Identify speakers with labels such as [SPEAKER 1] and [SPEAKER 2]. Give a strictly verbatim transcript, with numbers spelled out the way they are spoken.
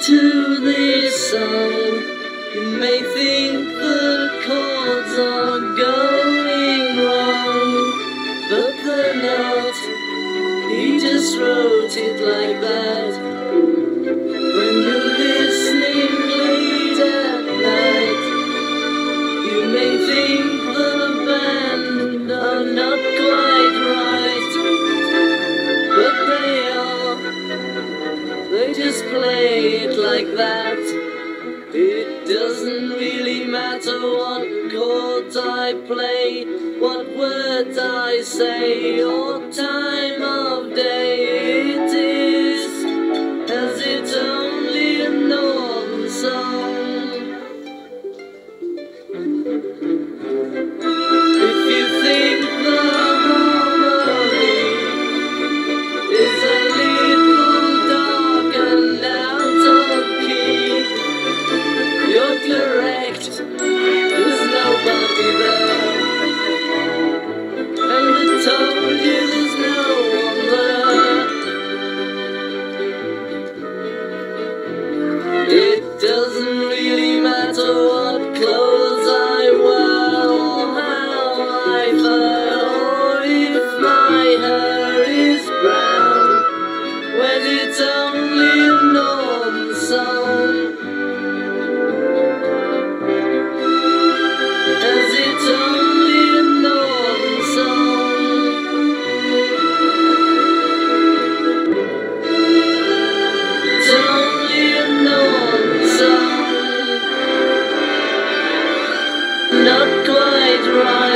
[SPEAKER 1] to this song, you may think the chords are going wrong, but they're not. He just wrote it like that. When you're listening late at night, you may think the band are not quite right, but they are. They just play it like that. It doesn't really matter what chords I play, what words I say, or time of day. It is as it's only a northern song. If you think the harmony is a little dark and out of key, you're correct, there's nobody there. And I told you there's no one there. It doesn't really matter what clothes I wear, or how I fare, or if my hair is brown, when it's only a northern song. As it's only a northern song. It's only a northern song. Not quite right.